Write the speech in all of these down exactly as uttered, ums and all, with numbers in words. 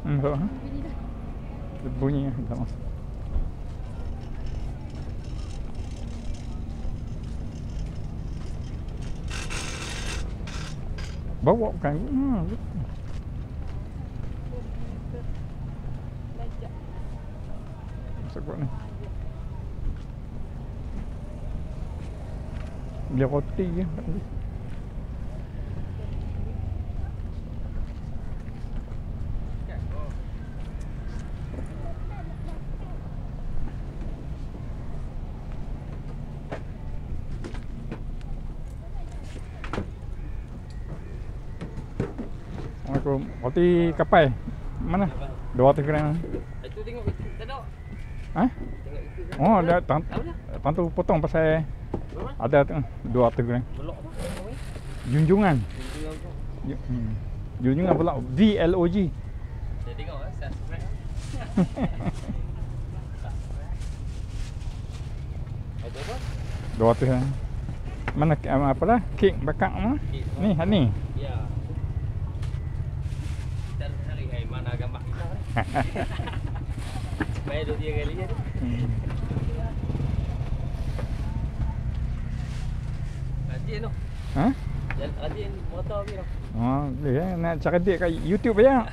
Hmm, so, ha? Bunyi dah. Tak masuk. Bawa bukan. Hmm. Masuk kot ni. Dia roti je. Assalamualaikum. Roti kapal. Mana? dua ratus gram. Itu tengok itu. Tak ada. Ha? Tengok itu. Oh, dah tang. Tang tu potong pasal ada tu dua ratus gram. Belok apa? Junjungan. Junjungan tu. Ju- Hmm. Junjungan pula V L O G. Saya tengok eh, subscribe. Apa apa? dua ratus gram. Mana eh, apa dah? Kek bakar mana? Ni, ha ni. Ya. Kita cari hai mana gambar kita. Bayar dua tiga kali je. Hmm. Rajin tu. Ha? Jalan rajin motor ni tu. Oh, dia nak cakap dia kat YouTube aja.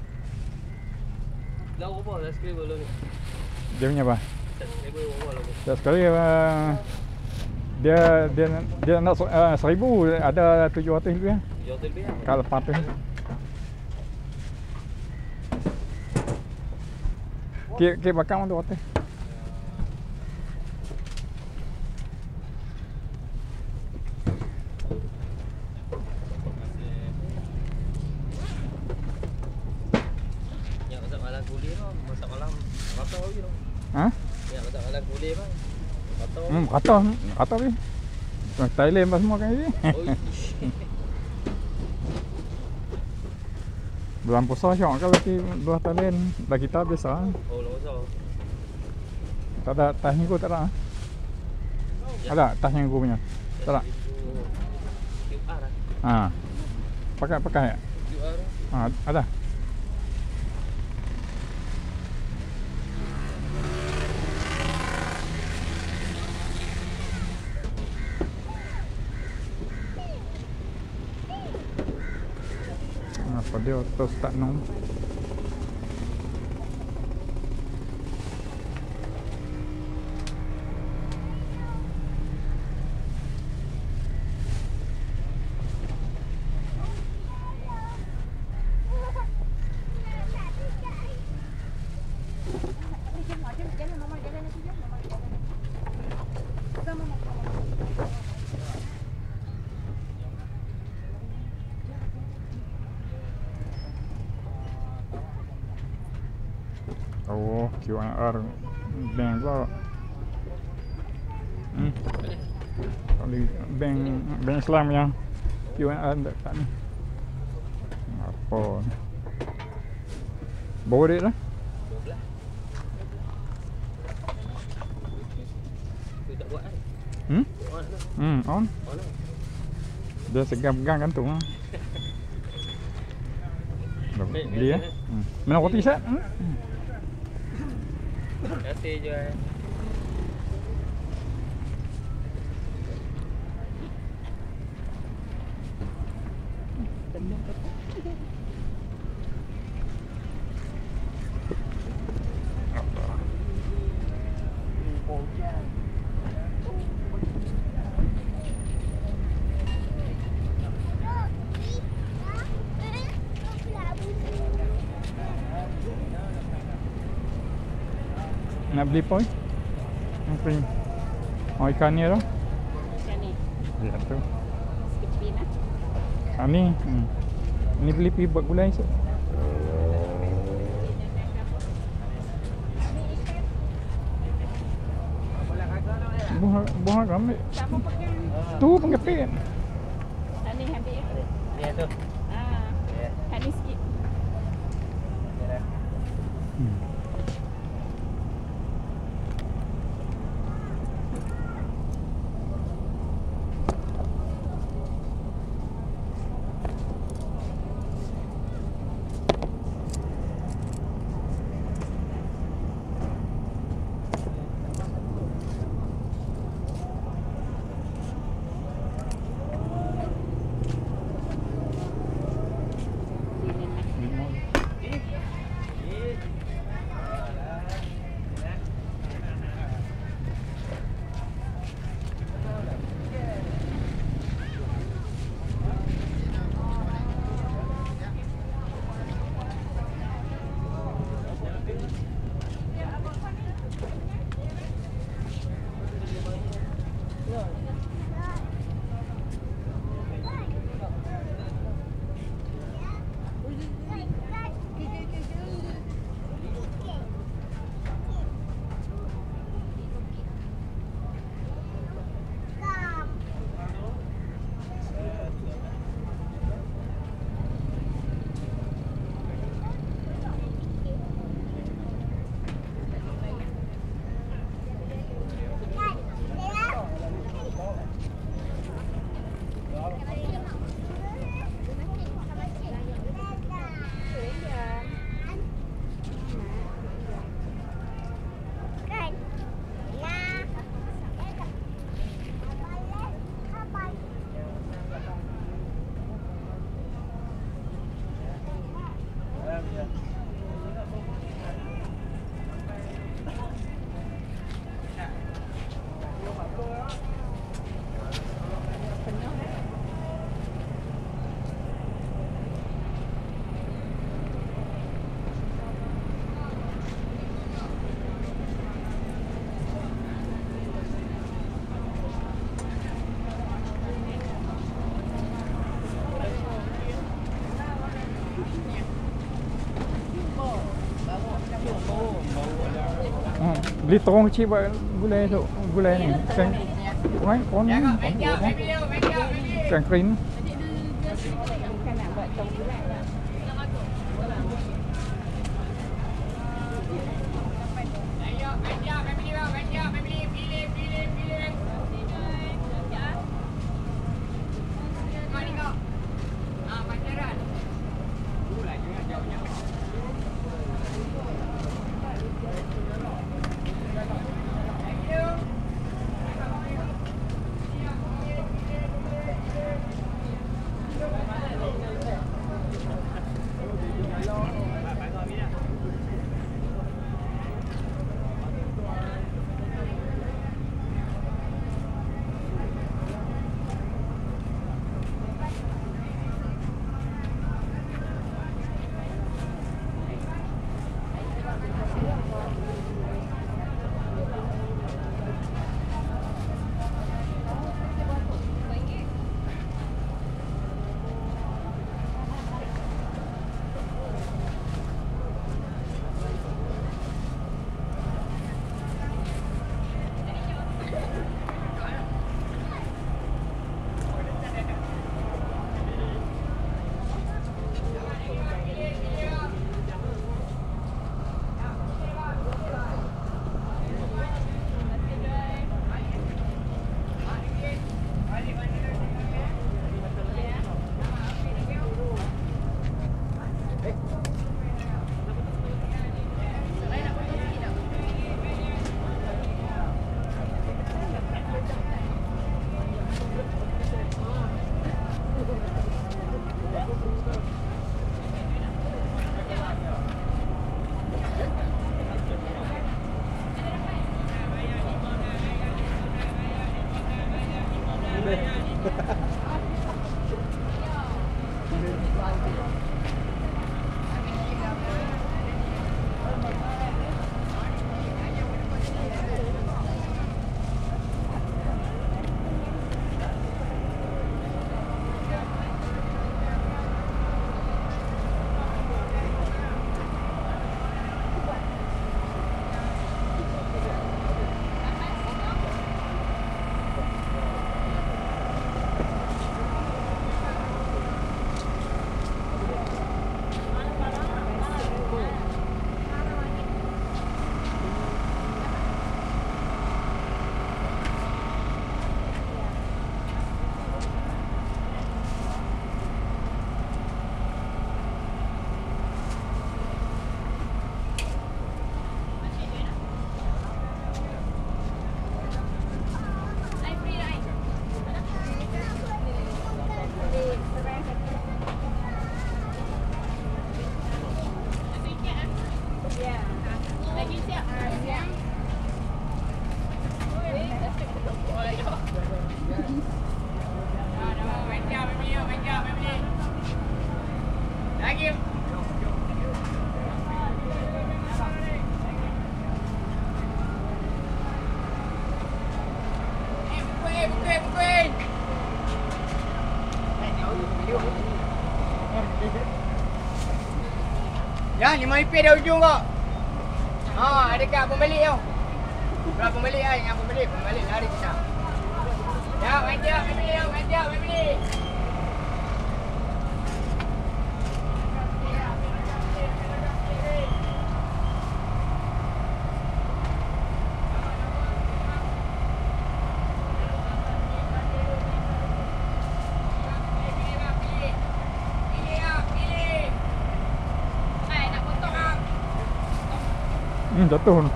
Lau apa subscriber lu ni? Dia punya apa? Subscriber apa lau? Dah sekali uh, dia dia dia nak uh, seribu ada tujuh ratus lebih. tujuh ratus lebih. Kalau lepas tu. Kek kek bakar mana dua ratus. Yang masak malam kulit tu, masak malam rata lagi tu. Ha? Yang masak malam kulit bang. Rata. Hmm, kata kata ni. Thailand apa semua kan ni. Oh. Bulan puasa syok kalau di luar Thailand bagi kita biasa. Oh, lo so. Tak ada tas minggu tak ada. Ada tas minggu punya. Tak ada. Q R ah. Ha. Pakai pakai. Q R. Ha, ada. Apa dia auto start nom? Oh, Q R bank pula. Hmm. Kalau bank bank Islam yang Q R tak tak ni. Apa? Bawa dia lah. dua belas. Tu tak buat kan? Hmm? On lah. Hmm, on. On lah. Dia segang-pegang gantung lah. Beli eh. Hmm. Mana roti set? Hmm. Kasih je eh. Nak beli poi? Apa ni? Oh, ikan ni lah. Ikan ni. Ya tu. Sekepin lah. Ha ni. Hmm. Ni beli pergi buat gulai esok. Buah buah ramai. Tak mau pegang. Tu pengepit. Tak ni ambil ya. Ni tu. Ah. Ya. Tak ni sikit. Hmm. Litron kecil buat gulai tu. Gulai ni. Sang Right, on ni. Sang kering. Bukan nak buat tong bulat lah. Ya, lima ringgit dah ujung kok. Ha, ada kat pembalik tu. Belah pembalik ai, dengan pembalik, pembalik lari kita. Ya, mantap, pembalik tu, mantap, pembalik. Hmm, jatuh ni.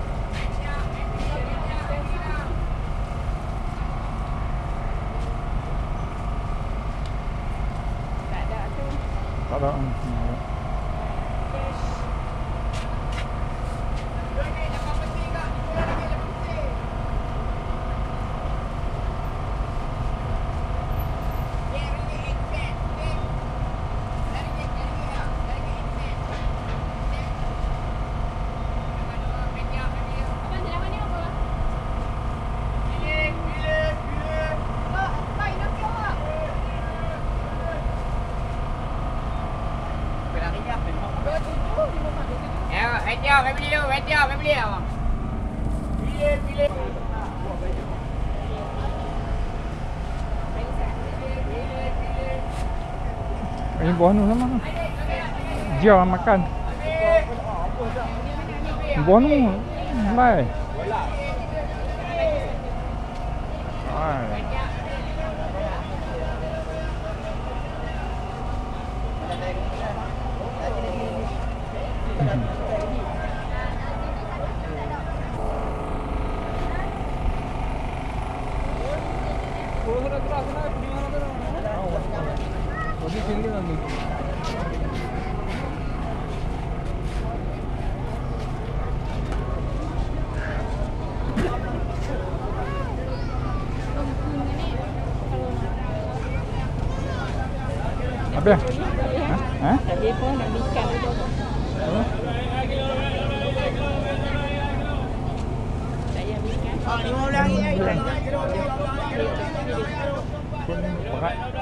Tak ada tu. Tak ada. Hmm. Ya, hai jauh, hai beli tu, hai jauh, hai beli abang. pilih, pilih. Ini buah nu sama. Dia makan. Buah nu lai. Ai. Apa ya? Hah? Hah? Tadi pun nak ikan tu. Saya ikan. Ah, lima belas ringgit. Pun berat.